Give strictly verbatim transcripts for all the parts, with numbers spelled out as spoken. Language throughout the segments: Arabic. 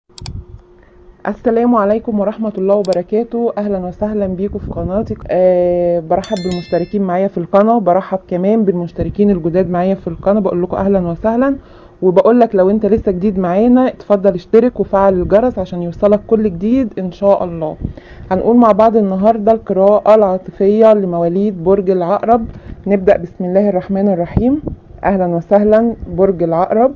السلام عليكم ورحمة الله وبركاته. أهلا وسهلا بيكم في قناتي. أه برحب بالمشتركين معايا في القناة، وبرحب كمان بالمشتركين الجداد معايا في القناة. بقول لكم أهلا وسهلا، وبقول لك لو أنت لسه جديد معانا اتفضل اشترك وفعل الجرس عشان يوصلك كل جديد إن شاء الله. هنقول مع بعض النهاردة القراءة العاطفية لمواليد برج العقرب. نبدأ بسم الله الرحمن الرحيم. أهلا وسهلا برج العقرب.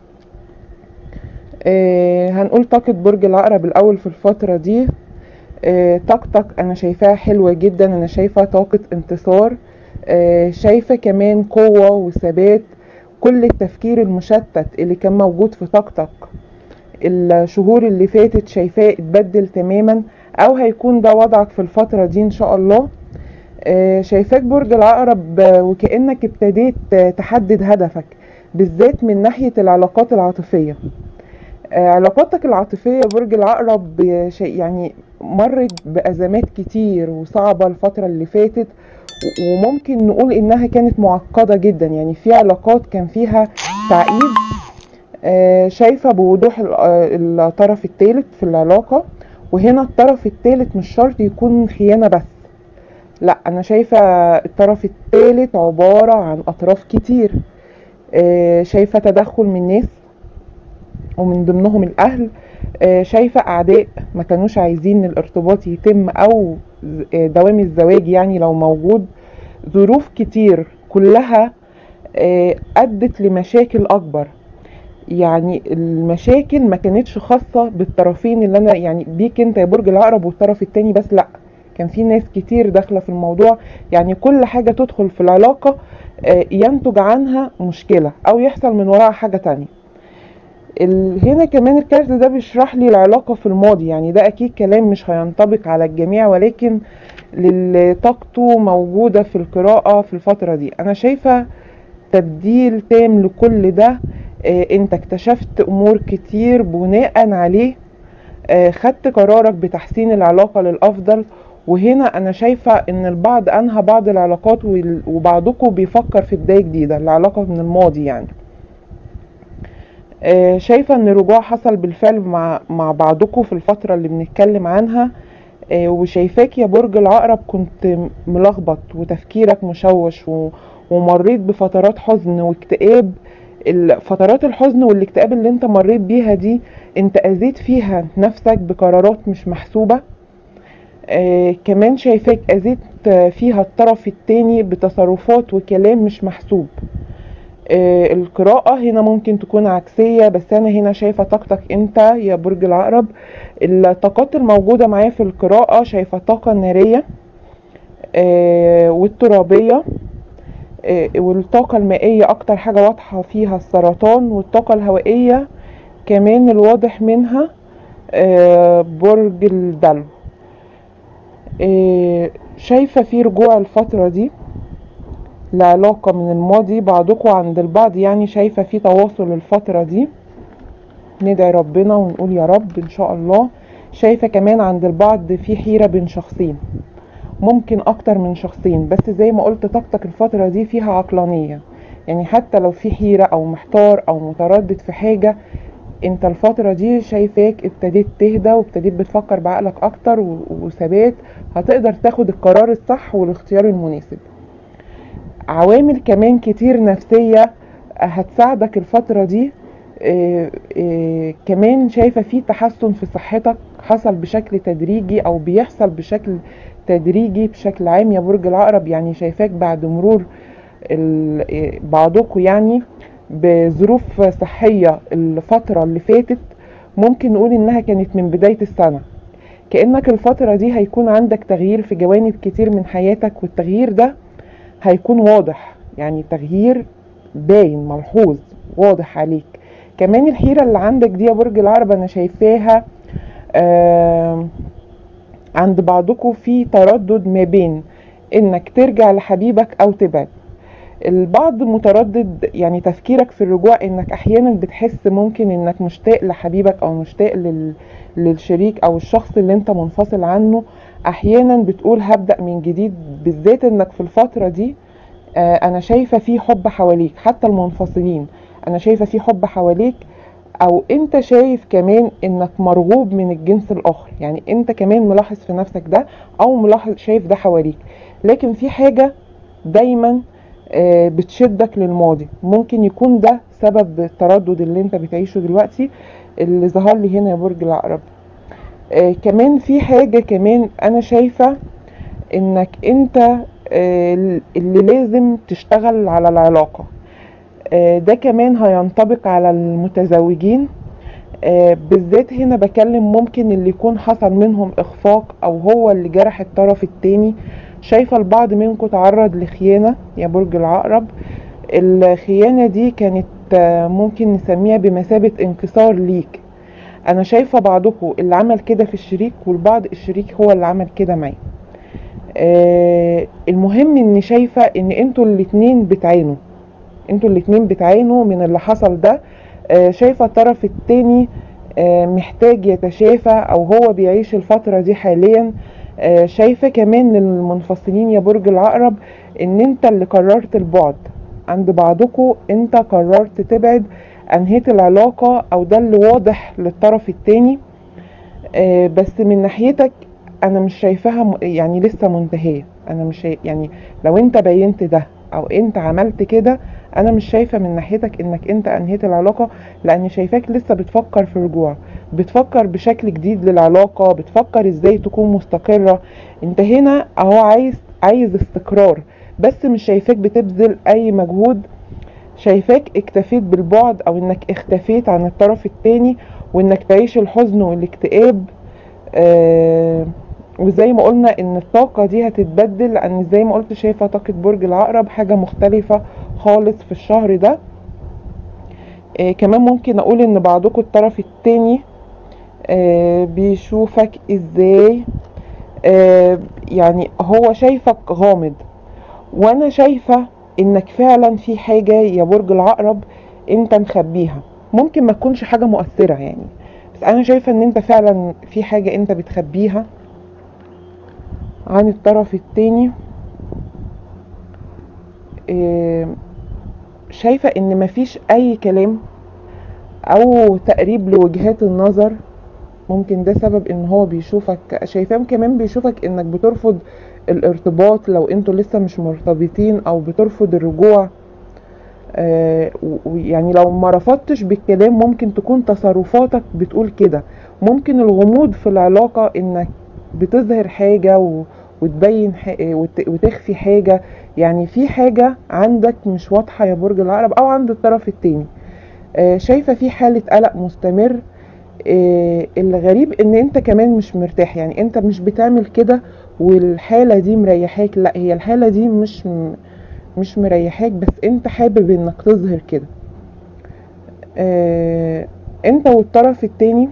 آه هنقول طاقة برج العقرب الأول في الفترة دي. آه طاقتك أنا شايفاها حلوة جدا، أنا شايفة طاقة انتصار، آه شايفة كمان قوة وثبات. كل التفكير المشتت اللي كان موجود في طاقتك الشهور اللي فاتت شايفاه اتبدل تماما، أو هيكون ده وضعك في الفترة دي إن شاء الله. آه شايفاك برج العقرب آه وكأنك ابتديت آه تحدد هدفك، بالذات من ناحية العلاقات العاطفية. آه، علاقاتك العاطفية يا برج العقرب آه، شيء يعني مرت بأزمات كتير وصعبة الفترة اللي فاتت، و- وممكن نقول إنها كانت معقدة جدا. يعني في علاقات كان فيها تعقيد. آه، شايفة بوضوح ال- آه، الطرف الثالث في العلاقة. وهنا الطرف الثالث مش شرط يكون خيانة بس، لا، أنا شايفة الطرف الثالث عبارة عن أطراف كتير. آه، شايفة تدخل من ناس ومن ضمنهم الأهل. آه، شايفة أعداء ما كانوش عايزين الارتباط يتم، أو آه، دوام الزواج يعني لو موجود. ظروف كتير كلها آه، أدت لمشاكل أكبر. يعني المشاكل ما كانتش خاصة بالطرفين اللي أنا يعني بيك أنت يا برج العقرب والطرف التاني بس، لأ، كان في ناس كتير داخلة في الموضوع. يعني كل حاجة تدخل في العلاقة آه، ينتج عنها مشكلة أو يحصل من وراها حاجة تانية. ال... هنا كمان الكارت ده بيشرح لي العلاقة في الماضي. يعني ده أكيد كلام مش هينطبق على الجميع، ولكن للي طاقته موجودة في القراءة في الفترة دي أنا شايفة تبديل تام لكل ده. آه انت اكتشفت أمور كتير بناء عليه آه خدت قرارك بتحسين العلاقة للأفضل. وهنا أنا شايفة إن البعض أنهى بعض العلاقات، وال- وبعضكم بيفكر في بداية جديدة العلاقة من الماضي يعني. آه، شايفة ان رجوع حصل بالفعل مع مع بعضكم في الفترة اللي بنتكلم عنها. آه، وشايفاك يا برج العقرب كنت ملخبط وتفكيرك مشوش، و- ومريت بفترات حزن واكتئاب. ال- فترات الحزن والاكتئاب اللي انت مريت بيها دي انت اذيت فيها نفسك بقرارات مش محسوبة. آه كمان شايفاك اذيت فيها الطرف التاني بتصرفات وكلام مش محسوب. آه، القراءة هنا ممكن تكون عكسية، بس أنا هنا شايفة طاقتك أنت يا برج العقرب. الطاقات الموجودة معايا في القراءة شايفة طاقة نارية آه، والترابية آه، والطاقة المائية أكتر حاجة واضحة فيها السرطان، والطاقة الهوائية كمان الواضح منها آه، برج الدلو. آه، شايفة في رجوع الفترة دي لعلاقة من الماضي بعضكم عند البعض. يعني شايفة في تواصل الفترة دي، ندعي ربنا ونقول يا رب ان شاء الله. شايفة كمان عند البعض في حيرة بين شخصين، ممكن اكتر من شخصين، بس زي ما قلت طاقتك الفترة دي فيها عقلانية. يعني حتى لو في حيرة او محتار او متردد في حاجة، انت الفترة دي شايفاك ابتديت تهدى وابتديت بتفكر بعقلك اكتر و- وثبات. هتقدر تاخد القرار الصح والاختيار المناسب. عوامل كمان كتير نفسية هتساعدك الفترة دي. إيه إيه كمان شايفة في تحسن في صحتك حصل بشكل تدريجي او بيحصل بشكل تدريجي بشكل عام يا برج العقرب. يعني شايفاك بعد مرور ال- إيه بعضكم يعني بظروف صحية الفترة اللي فاتت، ممكن نقول انها كانت من بداية السنة. كأنك الفترة دي هيكون عندك تغيير في جوانب كتير من حياتك، والتغيير ده هيكون واضح. يعني تغيير باين ملحوظ واضح عليك. كمان الحيرة اللي عندك دي يا برج العقرب انا شايفاها آه عند بعضكم في تردد ما بين انك ترجع لحبيبك او تبعد. البعض متردد، يعني تفكيرك في الرجوع انك احيانا بتحس ممكن انك مشتاق لحبيبك او مشتاق لل... للشريك او الشخص اللي انت منفصل عنه. احيانا بتقول هبدأ من جديد، بالذات انك في الفترة دي آه، انا شايفة في حب حواليك. حتى المنفصلين انا شايفة في حب حواليك. او انت شايف كمان انك مرغوب من الجنس الاخر، يعني انت كمان ملاحظ في نفسك ده او ملاحظ شايف ده حواليك، لكن في حاجة دايما آه، بتشدك للماضي. ممكن يكون ده سبب التردد اللي انت بتعيشه دلوقتي اللي ظهر لي هنا يا برج العقرب. آه، كمان في حاجة كمان انا شايفة انك انت آه، اللي لازم تشتغل على العلاقة. آه، ده كمان هينطبق على المتزوجين آه، بالذات. هنا بكلم ممكن اللي يكون حصل منهم اخفاق او هو اللي جرح الطرف التاني. شايفة البعض منكم تعرض لخيانة يا برج العقرب. الخيانة دي كانت آه، ممكن نسميها بمثابة انكسار ليك. انا شايفة بعضكم اللي عمل كده في الشريك، والبعض الشريك هو اللي عمل كده معي. آه، المهم اني شايفة ان انتوا الاتنين بتعانوا، انتوا الاتنين بتعانوا من اللي حصل ده. آه، شايفة الطرف التاني آه، محتاج يتشافى او هو بيعيش الفترة دي حاليا. آه، شايفة كمان للمنفصلين يا برج العقرب ان انت اللي قررت البعد عند بعضكم، انت قررت تبعد، انهيت العلاقة، او ده اللي واضح للطرف التاني. آه، بس من ناحيتك انا مش شايفاها م- يعني لسه منتهية. انا مش شايف يعني لو انت بينت ده او انت عملت كده، انا مش شايفة من ناحيتك انك انت انهيت العلاقة، لاني شايفاك لسه بتفكر في رجوع، بتفكر بشكل جديد للعلاقة، بتفكر ازاي تكون مستقرة. انت هنا اهو عايز عايز استقرار، بس مش شايفاك بتبذل اي مجهود. شايفاك اكتفيت بالبعد او انك اختفيت عن الطرف التاني، وانك تعيش الحزن والاكتئاب. آه وزي ما قلنا ان الطاقة دي هتتبدل، لان زي ما قلت شايفة طاقة برج العقرب حاجة مختلفة خالص في الشهر ده. آه كمان ممكن اقول ان بعضكم الطرف التاني آه بيشوفك ازاي. آه يعني هو شايفك غامض، وانا شايفة انك فعلا في حاجة يا برج العقرب انت مخبيها. ممكن ما تكونش حاجة مؤثرة يعني، بس انا شايفة ان انت فعلا في حاجة انت بتخبيها عن الطرف التاني. إيه، شايفة ان مفيش اي كلام او تقريب لوجهات النظر. ممكن ده سبب ان هو بيشوفك، شايفاه كمان بيشوفك انك بترفض الارتباط لو انتوا لسه مش مرتبطين، او بترفض الرجوع. آه ويعني لو ما رفضتش بالكلام ممكن تكون تصرفاتك بتقول كده. ممكن الغموض في العلاقة انك بتظهر حاجة و وتبين وتخفي حاجة. يعني في حاجة عندك مش واضحة يا برج العقرب او عند الطرف التاني. آه شايفة في حالة قلق مستمر. آه الغريب ان انت كمان مش مرتاح، يعني انت مش بتعمل كده والحالة دي مريحاك، لا هي الحالة دي مش مش مريحاك، بس انت حابب انك تظهر كده. آه انت والطرف التاني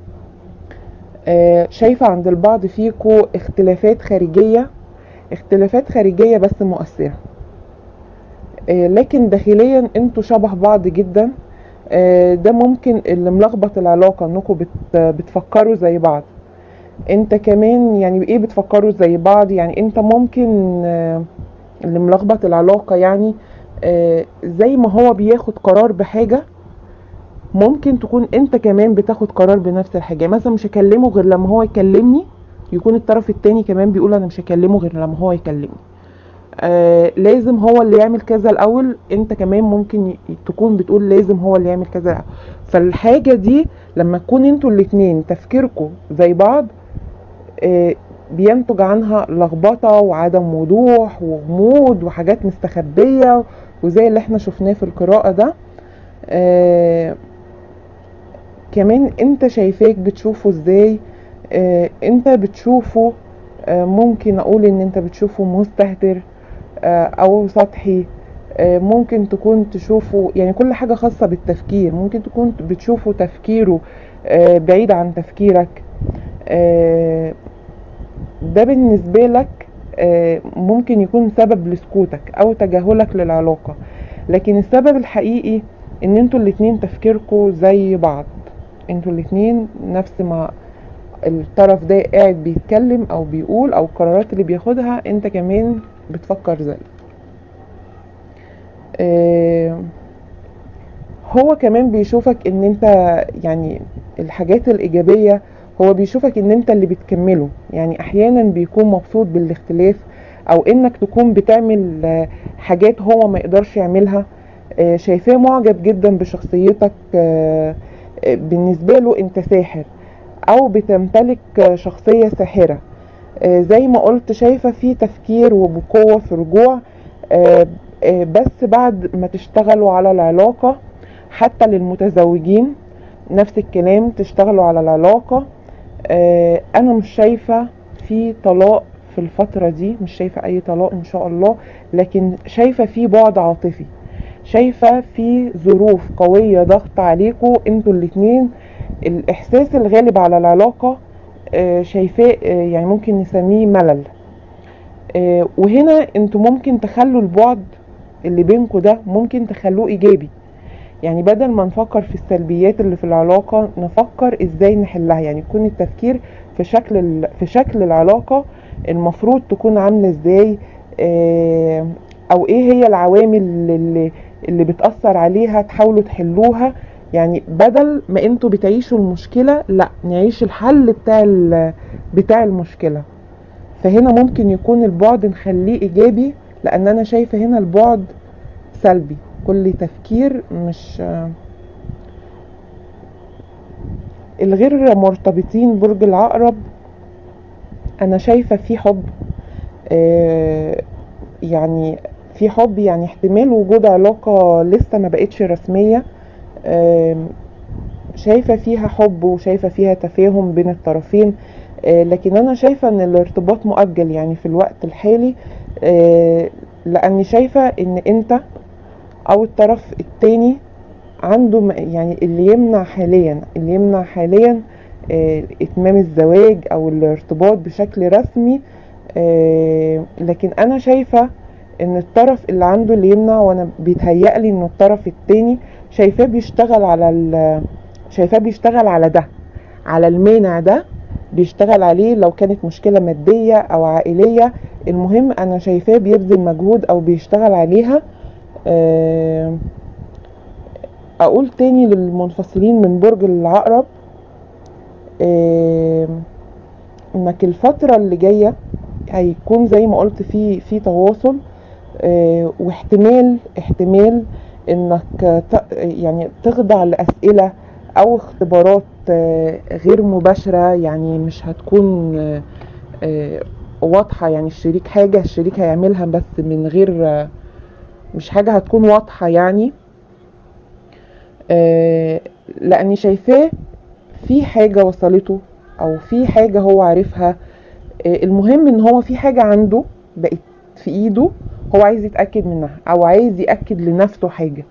آه شايفة عند البعض فيكو اختلافات خارجية، اختلافات خارجية بس مؤثرة. آه لكن داخليا انتوا شبه بعض جدا. آه ده ممكن اللي ملخبط العلاقة انكم بت بتفكروا زي بعض. انت كمان يعني ايه بتفكروا زي بعض؟ يعني انت ممكن آه اللي ملخبط العلاقة يعني آه زي ما هو بياخد قرار بحاجة، ممكن تكون انت كمان بتاخد قرار بنفس الحاجة. مثلا مش هكلمه غير لما هو يكلمني، يكون الطرف التاني كمان بيقول انا مش هكلمه غير لما هو يكلمني. آه لازم هو اللي يعمل كذا الاول، انت كمان ممكن ي- تكون بتقول لازم هو اللي يعمل كذا الأول. فالحاجة دي لما تكون انتوا الاتنين تفكيركم زي بعض آه بينتج عنها لخبطة وعدم وضوح وغموض وحاجات مستخبية، وزي اللي احنا شفناه في القراءة ده. آه كمان انت شايفاك بتشوفه ازاي. آه انت بتشوفه آه ممكن اقول ان انت بتشوفه مستهتر آه او سطحي. آه ممكن تكون تشوفه يعني كل حاجة خاصة بالتفكير، ممكن تكون بتشوفه تفكيره آه بعيد عن تفكيرك. آه ده بالنسبة لك آه ممكن يكون سبب لسكوتك او تجاهلك للعلاقة، لكن السبب الحقيقي ان انتوا الاتنين تفكيركوا زي بعض. انتوا الاتنين نفس ما الطرف ده قاعد بيتكلم او بيقول او القرارات اللي بياخدها انت كمان بتفكر زي. اه هو كمان بيشوفك ان انت يعني الحاجات الايجابية، هو بيشوفك ان انت اللي بتكمله. يعني احيانا بيكون مبسوط بالاختلاف، او انك تكون بتعمل آه، حاجات هو ما يقدرش يعملها. آه، شايفاه معجب جدا بشخصيتك. آه، آه، بالنسبة له انت ساحر، او بتمتلك آه، شخصية ساحرة. آه، زي ما قلت شايفة في تفكير وبقوة في رجوع. آه، آه، بس بعد ما تشتغلوا على العلاقة، حتى للمتزوجين نفس الكلام، تشتغلوا على العلاقة. آه، انا مش شايفة في طلاق في الفترة دي، مش شايفة اي طلاق ان شاء الله، لكن شايفة في بعد عاطفي، شايفة في ظروف قوية ضغط عليكم انتوا الاتنين. الاحساس الغالب على العلاقة آه، شايفاه آه، يعني ممكن نسميه ملل. آه، وهنا انتوا ممكن تخلوا البعد اللي بينكوا ده ممكن تخلوه ايجابي. يعني بدل ما نفكر في السلبيات اللي في العلاقة، نفكر ازاي نحلها. يعني يكون التفكير في شكل ال- في شكل العلاقة المفروض تكون عاملة ازاي، آه، او ايه هي العوامل اللي, اللي بتأثر عليها، تحاولوا تحلوها. يعني بدل ما انتوا بتعيشوا المشكلة، لا نعيش الحل بتاع ال- بتاع المشكلة. فهنا ممكن يكون البعد نخليه ايجابي، لان انا شايفة هنا البعد سلبي، كل تفكير مش. الغير مرتبطين برج العقرب، انا شايفة في حب. آه، يعني في حب، يعني احتمال وجود علاقة لسه ما بقتش رسمية. آه، شايفة فيها حب وشايفة فيها تفاهم بين الطرفين. آه، لكن انا شايفة ان الارتباط مؤجل يعني في الوقت الحالي. آه، لاني شايفة ان انت او الطرف التاني عنده م- يعني اللي يمنع حاليا اللي يمنع حاليا آه، اتمام الزواج او الارتباط بشكل رسمي. آه، لكن انا شايفة ان الطرف اللي عنده اللي يمنع، وانا بيتهيألي ان الطرف التاني شايفاه بيشتغل على ال- شايفاه بيشتغل على ده، على المانع ده، بيشتغل عليه. لو كانت مشكلة مادية او عائلية، المهم انا شايفاه بيبذل مجهود او بيشتغل عليها. آه، اقول تاني للمنفصلين من برج العقرب، آه، انك الفترة اللي جاية هيكون زي ما قلت في في تواصل. آه، واحتمال احتمال انك ت- يعني تخضع لأسئلة او اختبارات آه، غير مباشرة. يعني مش هتكون آه، آه، واضحة. يعني الشريك حاجة الشريك هيعملها بس من غير آه، مش حاجة هتكون واضحة يعني. آه، لاني شايفاه في حاجة وصلته، او في حاجة هو عارفها. آه، المهم ان هو في حاجة عنده بقت في ايده، هو عايز يتأكد منها او عايز يأكد لنفسه حاجة.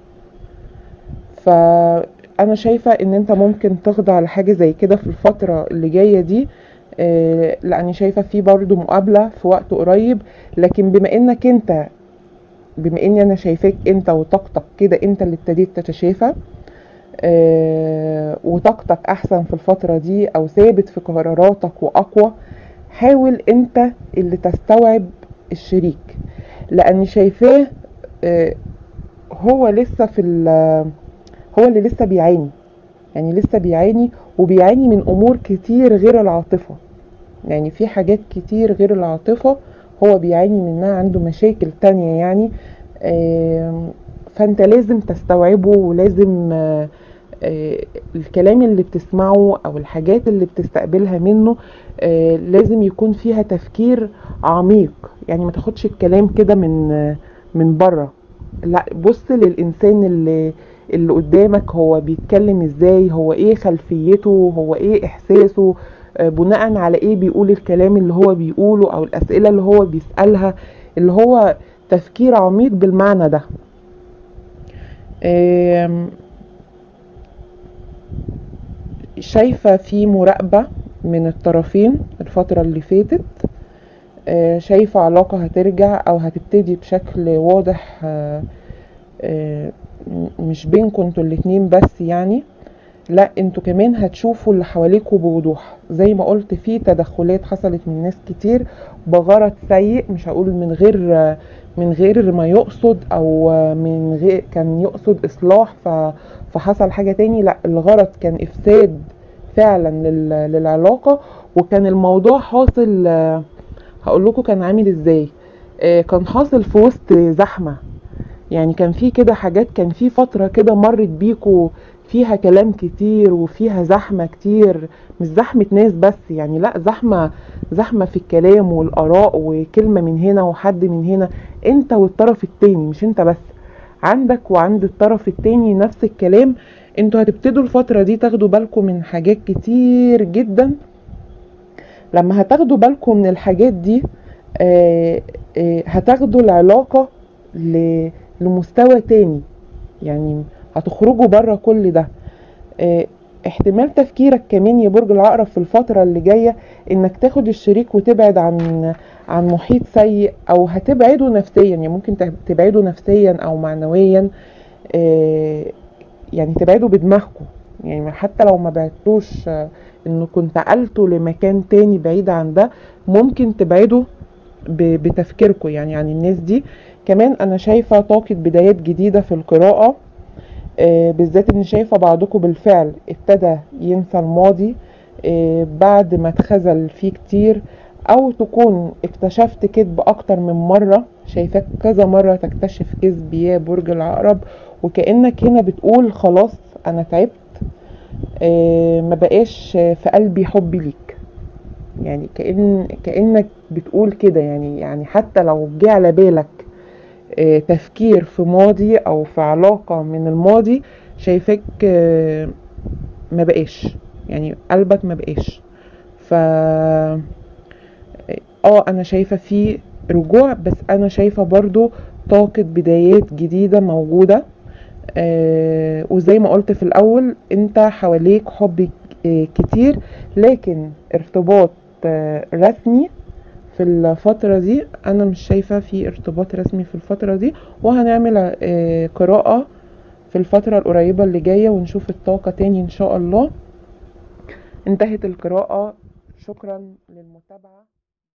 فانا شايفة ان انت ممكن تخضع لحاجة زي كده في الفترة اللي جاية دي. آه، لاني شايفة في برضو مقابلة في وقت قريب. لكن بما انك انت بما اني انا شايفاك انت وطاقتك كده، انت اللي ابتديت تتشافى آه، وطاقتك احسن في الفترة دي، او ثابت في قراراتك واقوى. حاول انت اللي تستوعب الشريك، لاني شايفاه آه، هو لسه في ال- هو اللي لسه بيعاني. يعني لسه بيعاني، وبيعاني من امور كتير غير العاطفة. يعني في حاجات كتير غير العاطفة هو بيعاني منها، عنده مشاكل تانية يعني. آم، فانت لازم تستوعبه، ولازم آه، آه، الكلام اللي بتسمعه او الحاجات اللي بتستقبلها منه آه، لازم يكون فيها تفكير عميق. يعني ما تاخدش الكلام كده من آه، من بره. لا، بص للانسان اللي اللي قدامك، هو بيتكلم ازاي، هو ايه خلفيته، هو ايه احساسه، آه، بناء على ايه بيقول الكلام اللي هو بيقوله، او الاسئلة اللي هو بيسألها، اللي هو تفكير عميق بالمعنى ده. آم، شايفة في مراقبة من الطرفين الفترة اللي فاتت. آه، شايفة علاقة هترجع او هتبتدي بشكل واضح. آه، آه، م- مش بينكم انتوا الاتنين بس يعني. لا انتوا كمان هتشوفوا اللي حواليكوا بوضوح. زي ما قلت في تدخلات حصلت من ناس كتير بغرض سيء، مش هقول من غير من غير ما يقصد، او من غير كان يقصد اصلاح ف- فحصل حاجة تاني. لا الغرض كان افساد فعلا لل- للعلاقة. وكان الموضوع حاصل، هقول لكم كان عامل ازاي. آه، كان حاصل في وسط زحمة. يعني كان في كده حاجات، كان في فترة كده مرت بيكو فيها كلام كتير وفيها زحمة كتير، مش زحمة ناس بس يعني، لا زحمة زحمة في الكلام والآراء، وكلمة من هنا وحد من هنا، انت والطرف التاني، مش انت بس، عندك وعند الطرف التاني نفس الكلام. انتوا هتبتدوا الفترة دي تاخدوا بالكم من حاجات كتير جدا. لما هتاخدوا بالكم من الحاجات دي، آه، آه، هتاخدوا العلاقة ل- لمستوى تاني. يعني هتخرجوا بره كل ده. آه، احتمال تفكيرك كمان يا برج العقرب في الفترة اللي جاية انك تاخد الشريك وتبعد عن عن محيط سيء، او هتبعده نفسيا. يعني ممكن تبعده نفسيا او معنويا. آه، يعني تبعدوا بدماغكم. يعني حتى لو ما بعتوش آه، انكم انتقلتوا لمكان تاني بعيد عن ده، ممكن تبعدوا ب- بتفكيركم يعني عن الناس دي. كمان انا شايفة طاقة بدايات جديدة في القراءة. آه، بالذات ان شايفة بعضكم بالفعل ابتدى ينسى الماضي آه، بعد ما اتخذل فيه كتير، او تكون اكتشفت كذب اكتر من مرة. شايفاك كذا مرة تكتشف كذب يا برج العقرب، وكأنك هنا بتقول خلاص انا تعبت، آه، ما بقاش في قلبي حب ليك. يعني كأن كأنك بتقول كده. يعني يعني حتى لو جه على بالك آه، تفكير في ماضي او في علاقة من الماضي، شايفاك آه، ما بقاش، يعني قلبك ما بقاش. ف اه انا شايفة في رجوع، بس انا شايفة برضو طاقة بدايات جديدة موجودة. آه وزي ما قلت في الاول، انت حواليك حب آه كتير، لكن ارتباط آه رسمي في الفترة دي انا مش شايفة في ارتباط رسمي في الفترة دي. وهنعمل آه قراءة في الفترة القريبة اللي جاية ونشوف الطاقة تاني ان شاء الله. انتهت القراءة. شكرا للمتابعة.